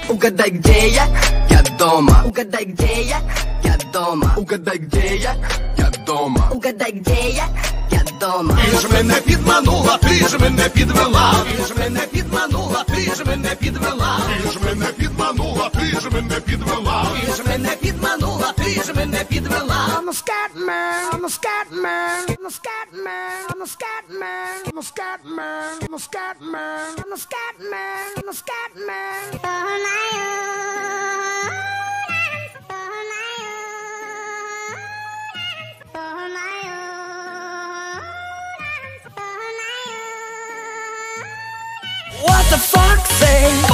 Угадай, где я дома. Угадай, где я дома. Угадай, где я дома. Угадай, где я дома. Ти ж мене підманула, ти ж мене підвела. Ти ж мене підманула, ти ж мене підвела. Ти ж мене підманула, ти ж мене підвела. Ти ж мене підманула, ти ж мене підвела. I'm a scat man, I'm a scat man, I'm a scat man, I'm a scat man, I'm a scat man, I'm a scat man, I'm a scat man, I'm a scat man. What the fuck, say?